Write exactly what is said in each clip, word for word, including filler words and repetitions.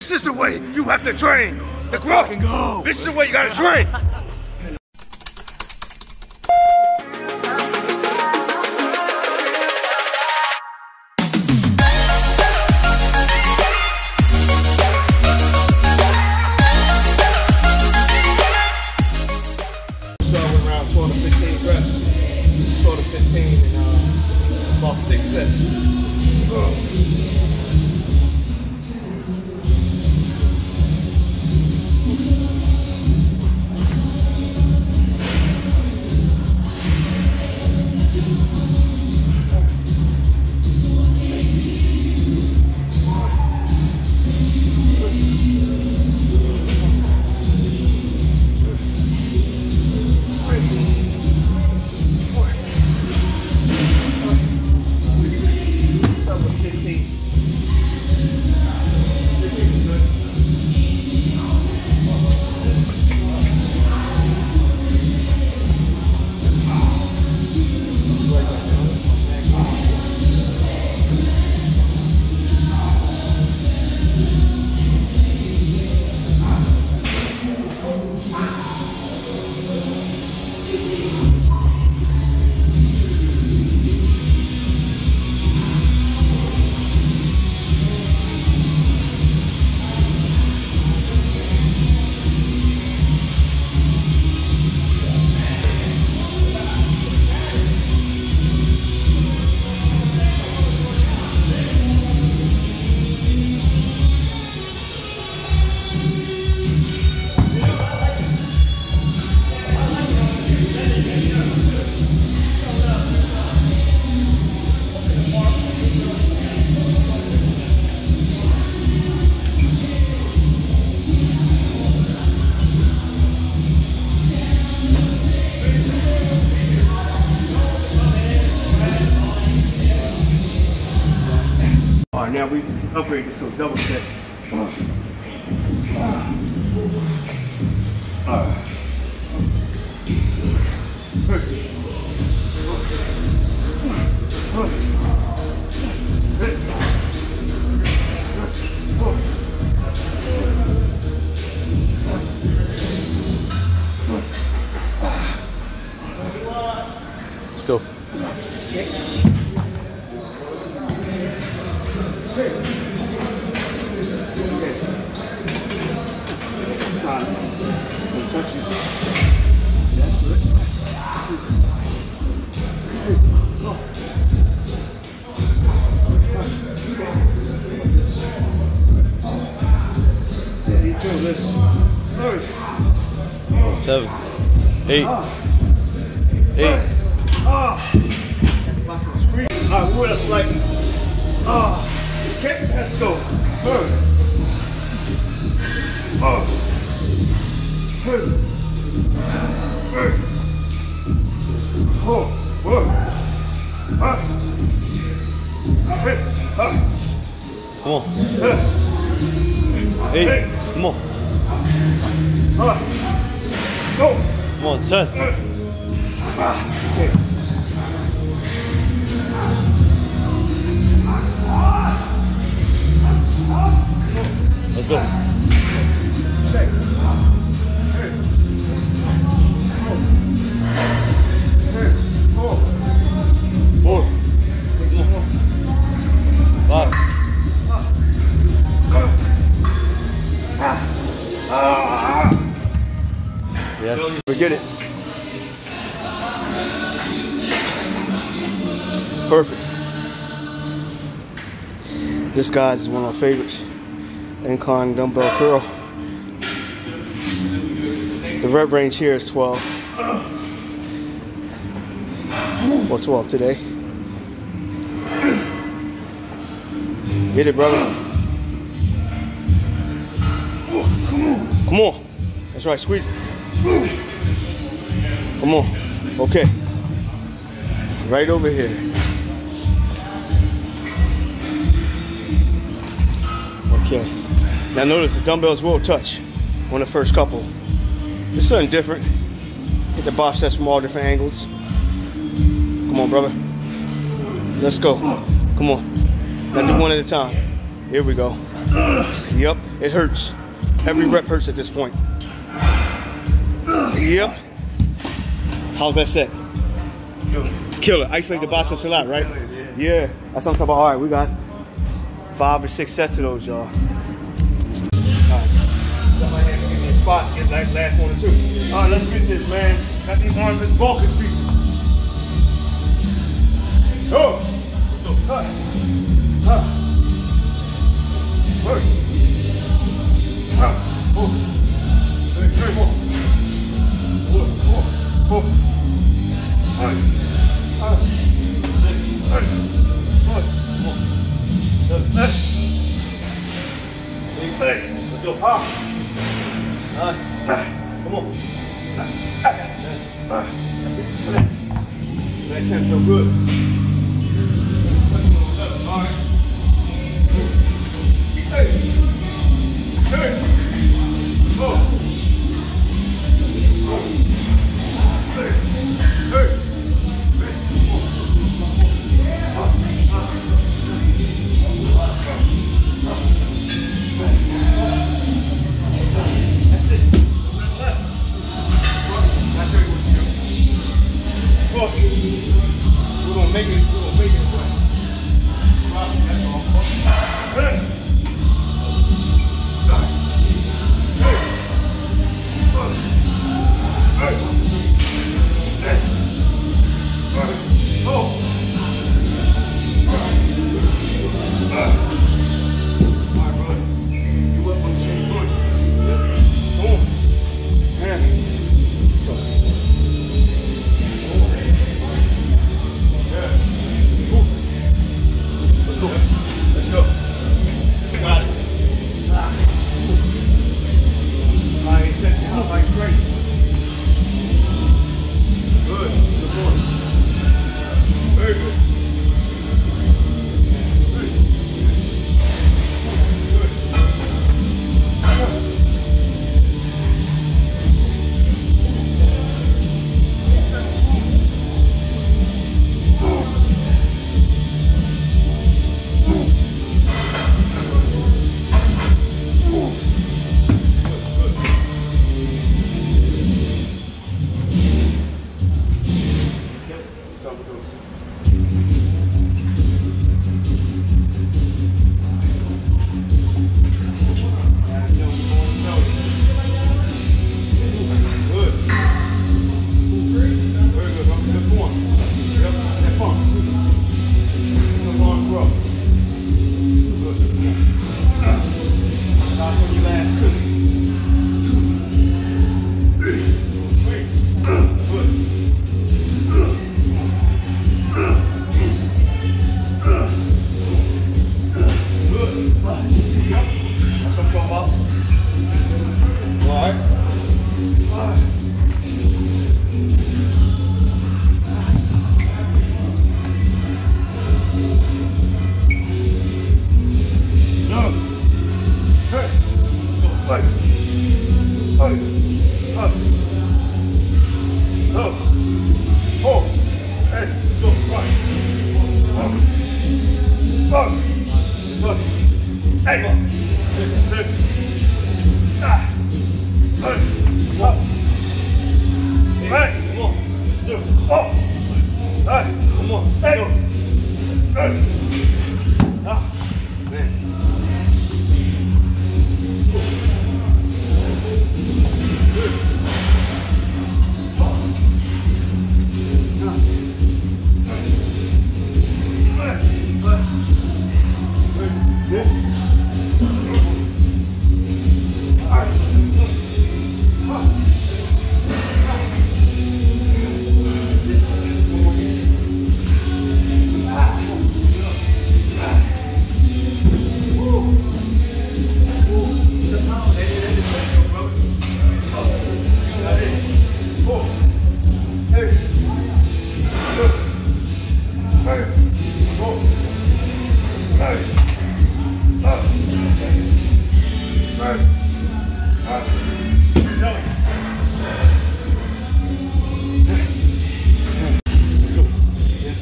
This is the way you have to train. The growth. Go. This is the way you gotta train. Around twelve to fifteen reps. twelve to fifteen and uh, about six sets. Oh. All right, now we upgrade this to a double set. Uh, uh, Let's go. Seven, eight, eight. Ah, squeeze. All right, we're up like, ah, okay, let's go. Uh, uh, oh, uh, uh, hey, uh, Come on. Eight. Come on. uh, go. Come on. Ten. Ah, okay. Let's go. Four. Five. Yes. Forget it. Perfect. This guys is one of my favorites. Incline dumbbell curl. The rep range here is twelve. Or twelve today. Get it, brother. Come on. That's right, squeeze it. Come on. Okay. Right over here. Okay. Now notice the dumbbells will touch on the first couple. It's something different. Get the bop sets from all different angles. Come on, brother. Let's go. Come on. Now do one at a time. Here we go. Yep, it hurts. Every rep hurts at this point. Yep. How's that set? Kill it. Kill it. Isolate the biceps a lot, right? Yeah. That's what I'm talking about. All right, we got five or six sets of those, y'all. All right. Got my hand, give me a spot, get that last one or two. All right, let's get this, man. Got these arms, this bulking season. Go. Let's go. Huh. Huh. Work. Huh. Move. Hey, three more. Four, four, four. All right. All right. Six. All right. One, one. Seven. Eight. Eight. Let's go. Ah. Nine. Come on. That's it. That ten feel good. All right. Hey. Hey. Oh. Oh. Hey. Hey. That's it. Left. That's right. Oh. We're gonna make it. We're gonna make it. That's all. Hey.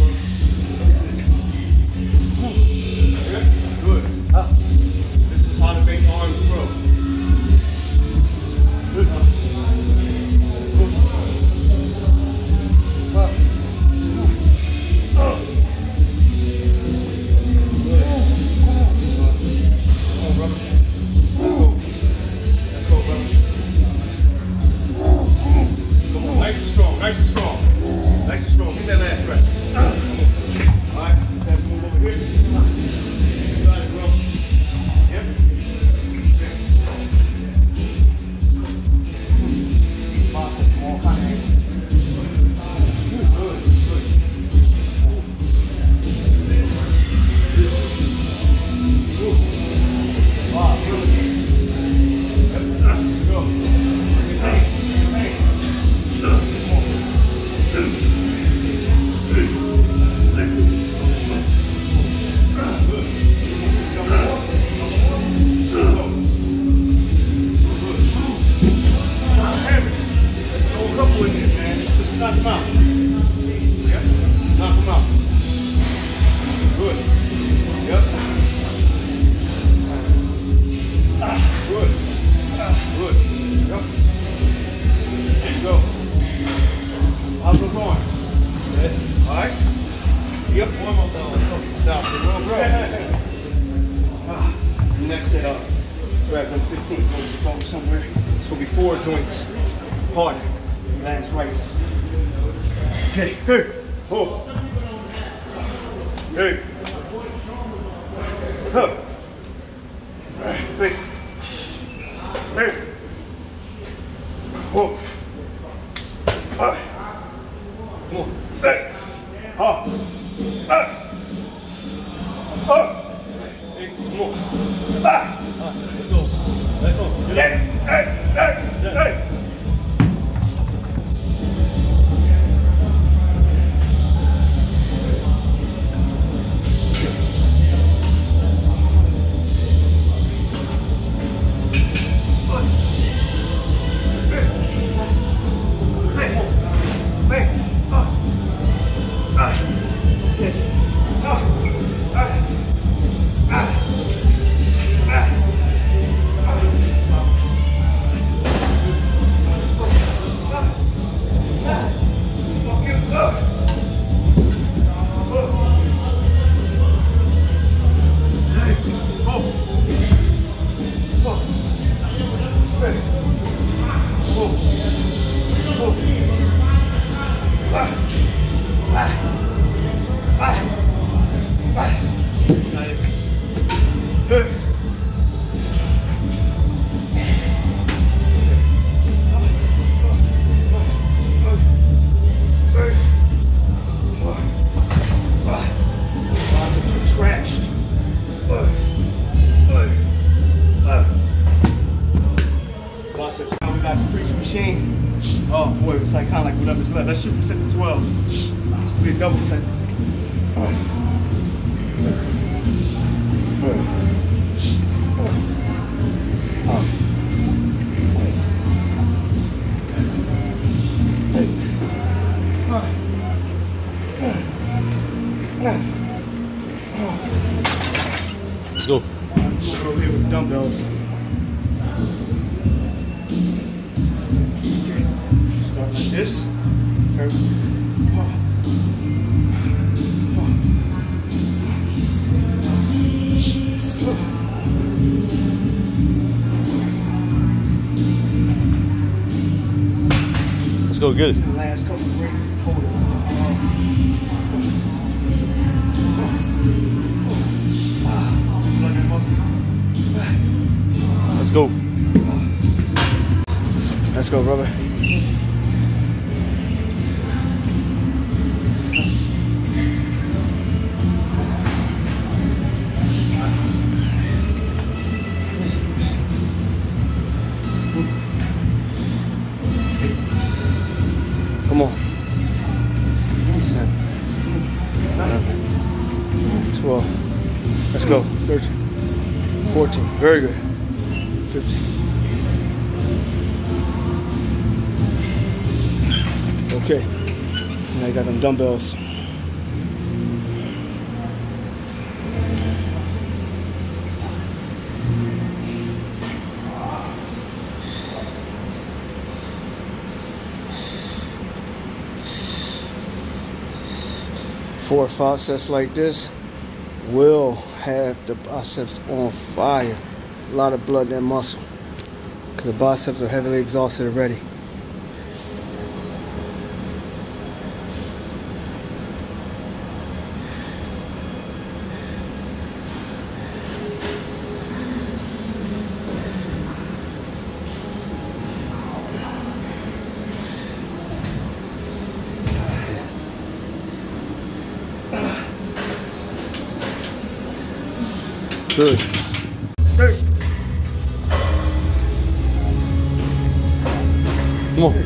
This is how done fifteen joints to go somewhere. It's gonna be four joints harder. Last right. Okay, hey, oh. Hey. Huh. Hey. Hey. Oh. Ah. Come on. Hey. Ah. Ah. Ah. Hey, come on. Ah. Ah. Let's go. Let's go. Hey. Hey. Hey. Hey. Oh boy, it's like kind of like whatever's left. Let's shoot for set to twelve. It's gonna be a double set. Let's go. Moving over here with dumbbells. Start like this. Turn. Let's go. Good. Last couple of breaks. Hold it. Let's go. Let's go, brother. Come on. twelve. Let's go. thirteen. fourteen. Very good. fifteen. Okay. Now I got them dumbbells. Four or five sets like this will have the biceps on fire. A lot of blood in that muscle because the biceps are heavily exhausted already. Good. Hey. Come on.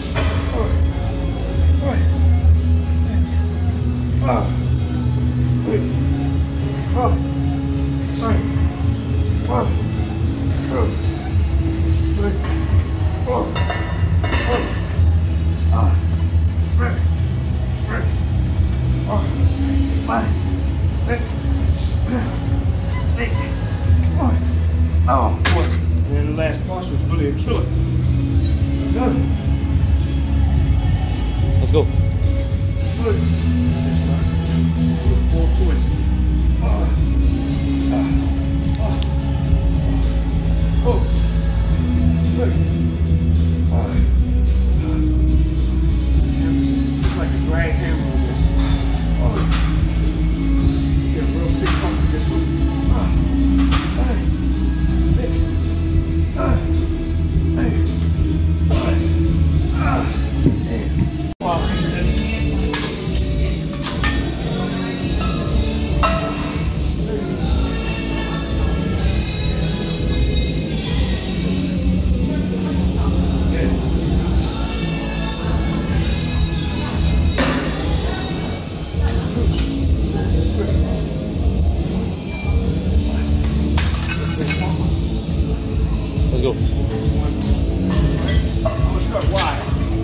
Oh, boy. And then the last posture was really a killer. Done. Let's go. Good. Full twist. Uh, uh, uh, Oh. Hey. All right. It's like a drag hammer on this. Oh. Get a real sick pump with this one. Ah. Hey. Hey. Ah. Hey. Ah. Ah. Damn. Wow, see this? Let's go. I'm gonna start wide.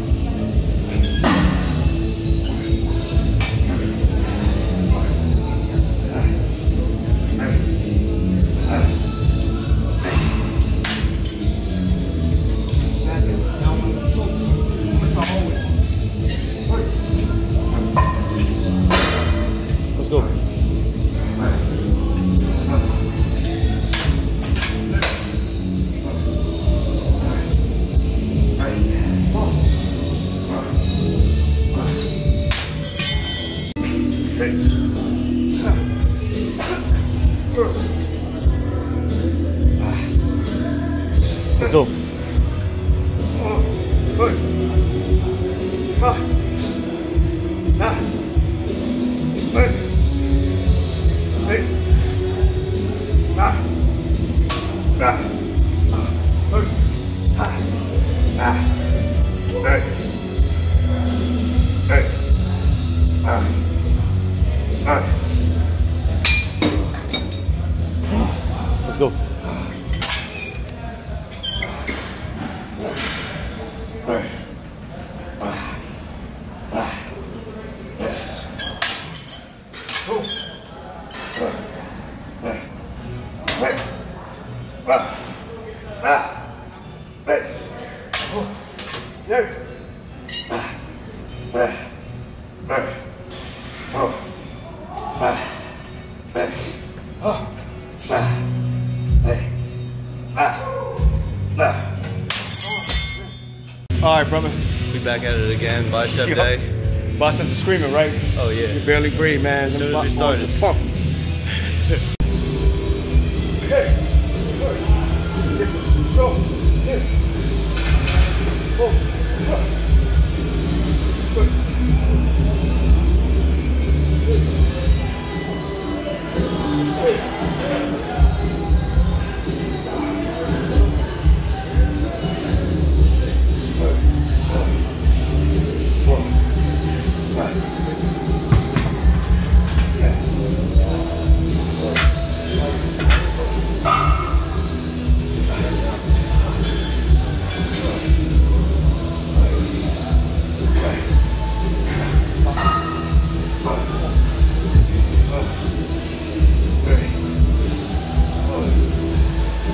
Let's go. Let's go. Let's go. All right, brother. We back at it again. Bicep Yo. day. Biceps are screaming, right? Oh yeah. You barely breathe, man. As soon Them as we balls started. are pumping. Hey. Go. Hey. Oh.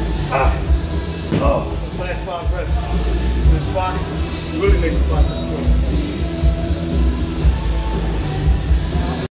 Last five reps. This spot really makes the biceps go.